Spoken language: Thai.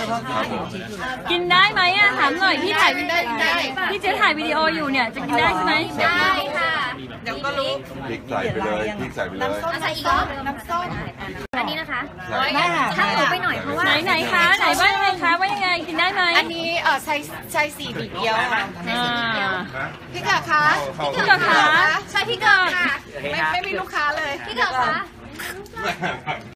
กินได้ไหมอะถามหน่อยพี่ถ่ายพี่เจ๊ถ่ายวิดีโออยู่เนี่ยจะกินได้ใช่ไหมได้ค่ะเดี๋ยวก็รู้พริกใส่ไปเลยพริกใส่ไปเลยใส่อีกเหรอน้ำส้มอันนี้นะคะช่างหนูไปหน่อยเพราะว่าไหนคะไหนว่ายังไงคะว่ายังไงกินได้ไหมอันนี้ใช้สีบีเดียวค่ะพี่เกิดคะพี่เกิดคะใช่พี่เกิดค่ะไม่มีลูกค้าเลยพี่เกิดคะ